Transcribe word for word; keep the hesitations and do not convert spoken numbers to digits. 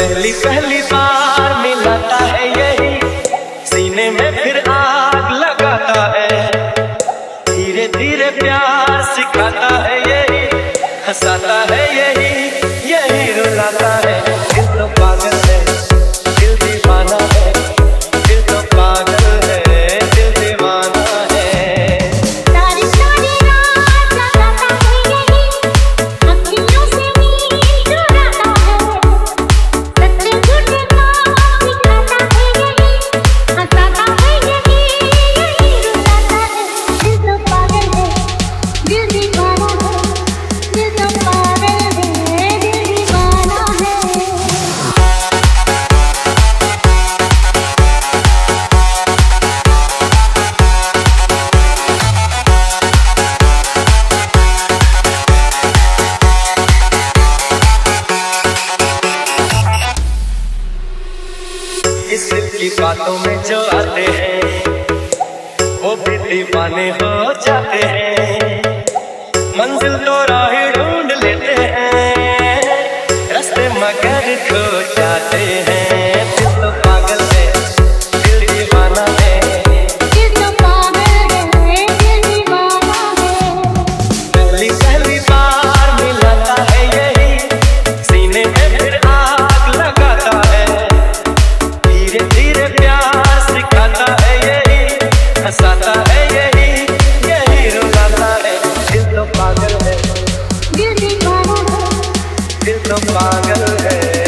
पहली पहली बार मिलाता है यही, सीने में फिर आग लगाता है। धीरे धीरे प्यार सिखाता है यही, हंसाता है यही, यही रुलाता है। दिल तो पागल है, दिल दीवाना है, दिल तो पागल है, दिल दीवाना है। सारी सारी रात जगाता है यही, अखियों से नींद उड़ाता है। सच्चे झूठे काम सिखाता है यही, हंसाता है यही, यही रुलाता है। दिल तो पागल है, दिल दीवाना है, दिल तो पागल है, दिल दीवाना है। इस दिल की बातों में जो आते हैं वो भी दीवाने हो जाते हैं। मंजिल तो राह ढूंढ लेते हैं, रास्ते मगर खो जाते हैं। दिल तो पागल है, दिल दीवाना है, दिल तो पागल है, दिल दीवाना है। पहली पहली बार मिलाता है यही, सीने में फिर आग लगाता है। धीरे धीरे प्यार सिखाता है यही, हंसाता है यही, यही रुलाता है। दिल तो पागल है, दिल दीवाना है। दिल तो पागल है।